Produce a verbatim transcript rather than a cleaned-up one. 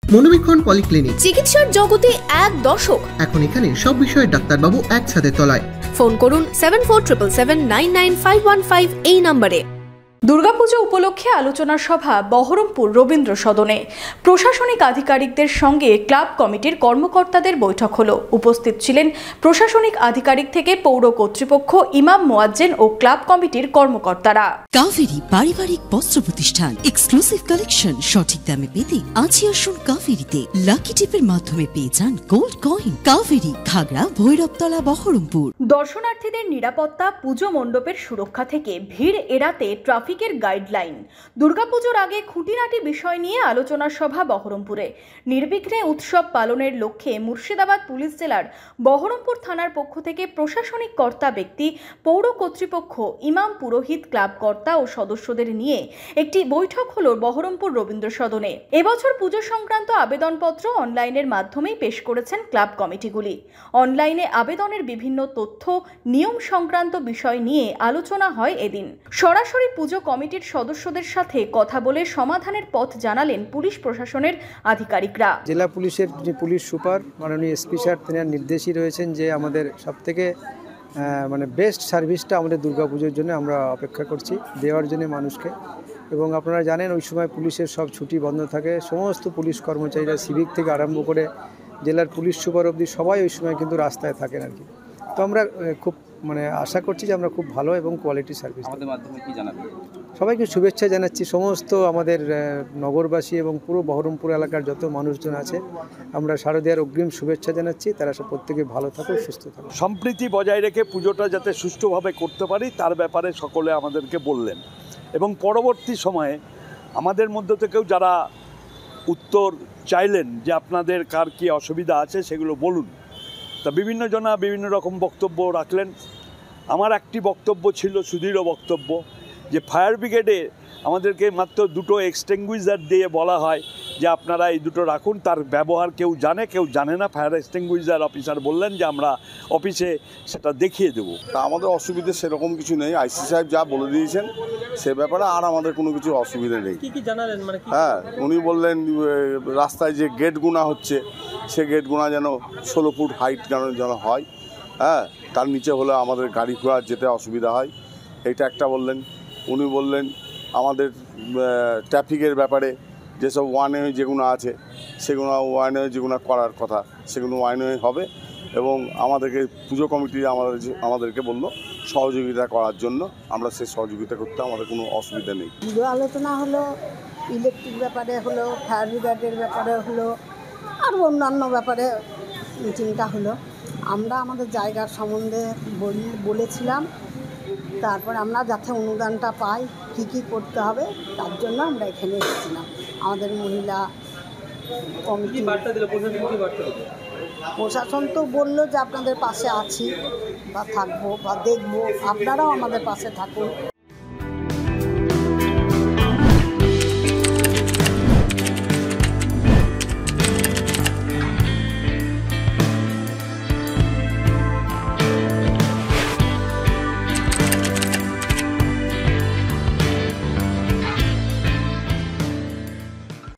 মনোবীক্ষণ polyclinic, চিকিৎসার জগতে এক দশক। এখন এখানে সব বিষয়ে ডাক্তারবাবু এক ছাদের তলায়। ফোন করুন seven four triple seven nine nine five one five এই নম্বরে। দুর্গাপুজো উপলক্ষে আলোচনা সভা বহরমপুর রবীন্দ্র সদনে। প্রশাসনিক আধিকারিকদের সঙ্গে ক্লাব কমিটির কর্মকর্তাদের বৈঠক হলো। উপস্থিত ছিলেন প্রশাসনিক আধিকারিক থেকে পৌর কর্তৃপক্ষ, ইমাম মুয়াজ্জিন ও ক্লাব কমিটির কর্মকর্তারা। কাভেরি পারিবারিক বস্ত্র প্রতিষ্ঠান, এক্সক্লুসিভ কালেকশন সঠিক দামে পেতে আজই আসুন কাভেরিতে। লাকি টিপের মাধ্যমে পেয়ে যান গোল্ড কয়েন। কাভেরি, খাগড়া, ভৈরবতলা, বহরমপুর। দর্শনার্থীদের নিরাপত্তা, পুজো মণ্ডপের সুরক্ষা থেকে ভিড় এড়াতে ট্রাফিকের গাইডলাইন। দুর্গাপুজোর আগে খুঁটিনাটি বিষয় নিয়ে আলোচনা সভা বহরমপুরে। নির্বিঘ্নে উৎসব পালনের লক্ষ্যে মুর্শিদাবাদ পুলিশ জেলার বহরমপুর থানার পক্ষ থেকে প্রশাসনিক কর্তা ব্যক্তি, পৌর কর্তৃপক্ষ, ইমাম, পুরোহিত, ক্লাব কর্তা ও সদস্যদের নিয়ে একটি বৈঠক হলো বহরমপুর রবীন্দ্র সদনে। এবছর পুজো সংক্রান্ত আবেদনপত্র অনলাইনের মাধ্যমেই পেশ করেছেন ক্লাব কমিটিগুলি। অনলাইনে আবেদনের বিভিন্ন তথ্য, নিয়ম সংক্রান্ত বিষয় নিয়ে আলোচনা হয় এদিন। সরাসরি পুজো কমিটির সদস্যদের সাথে কথা বলে সমাধানের পথ জানালেন পুলিশ প্রশাসনের আধিকারিকরা। জেলা পুলিশের পুলিশ সুপার মাননীয় এসপি স্যার তিনি নির্দেশই রয়েছেন যে আমাদের সবথেকে মানে বেস্ট সার্ভিসটা আমাদের দুর্গাপুজোর জন্য আমরা অপেক্ষা করছি দেওয়ার জন্য মানুষকে। এবং আপনারা জানেন ওই সময় পুলিশের সব ছুটি বন্ধ থাকে, সমস্ত পুলিশ কর্মচারীরা সিভিক থেকে আরম্ভ করে জেলার পুলিশ সুপার অবধি সবাই ওই সময় কিন্তু রাস্তায় থাকেন আর কি। তো আমরা খুব মানে আশা করছি যে আমরা খুব ভালো এবং কোয়ালিটি সার্ভিস আমাদের মাধ্যমে কি জানাবেন। সবাইকে শুভেচ্ছা জানাচ্ছি। সমস্ত আমাদের নগরবাসী এবং পুরো বহরমপুর এলাকার যত মানুষজন আছে আমরা শারদীয়ার অগ্রিম শুভেচ্ছা জানাচ্ছি। তারা সব প্রত্যেকে ভালো থাকুক, সুস্থ থাকুক। সম্প্রীতি বজায় রেখে পুজোটা যাতে সুষ্ঠুভাবে করতে পারি তার ব্যাপারে সকলে আমাদেরকে বললেন। এবং পরবর্তী সময়ে আমাদের মধ্য থেকেও যারা উত্তর চাইলেন যে আপনাদের কার কী অসুবিধা আছে সেগুলো বলুন, তা বিভিন্ন জনা বিভিন্ন রকম বক্তব্য রাখলেন। আমার একটি বক্তব্য ছিল, সুদৃঢ় বক্তব্য, যে ফায়ার ব্রিগেডে আমাদেরকে মাত্র দুটো এক্সটিংগুইজার দিয়ে বলা হয় যে আপনারা এই দুটো রাখুন, তার ব্যবহার কেউ জানে কেউ জানে না। ফায়ার এক্সটিংগুইজার অফিসার বললেন যে আমরা অফিসে সেটা দেখিয়ে দেবো। তা আমাদের অসুবিধে সেরকম কিছু নেই, আইসি সাহেব যা বলে দিয়েছেন সে ব্যাপারে আর আমাদের কোনো কিছু অসুবিধা নেই। কি কি জানালেন? মানে হ্যাঁ, উনি বললেন রাস্তায় যে গেট গুণা হচ্ছে সে গেট গুণা যেন ষোলো ফুট হাইট যেন যেন হয়, হ্যাঁ, তার নিচে হলে আমাদের গাড়ি ঘোড়া যেতে অসুবিধা হয়, এইটা একটা বললেন। উনি বললেন আমাদের ট্রাফিকের ব্যাপারে যেসব ওয়ান ওয়ে যেগুলো আছে সেগুলো ওয়ান ওয়ে যেগুলো করার কথা সেগুলো ওয়ান ওয়ে হবে। এবং আমাদেরকে পুজো কমিটি আমাদের আমাদেরকে বললো সহযোগিতা করার জন্য, আমরা সেই সহযোগিতা করতে আমাদের কোনো অসুবিধা নেই। পুজো আলোচনা হলো, ইলেকট্রিক ব্যাপারে হলো, ফায়ার ব্রিগেডের ব্যাপারে হলো, আর অন্যান্য ব্যাপারে মিটিংটা হলো। আমরা আমাদের জায়গার সম্বন্ধে বলেছিলাম, তারপর আমরা যাতে অনুদানটা পাই, কী কী করতে হবে তার জন্য আমরা এখানে এসেছিলাম। আমাদের মহিলা কমিটি প্রশাসন তো বললো যে আপনাদের পাশে আছি বা থাকবো বা দেখবো, আপনারাও আমাদের পাশে থাকুন।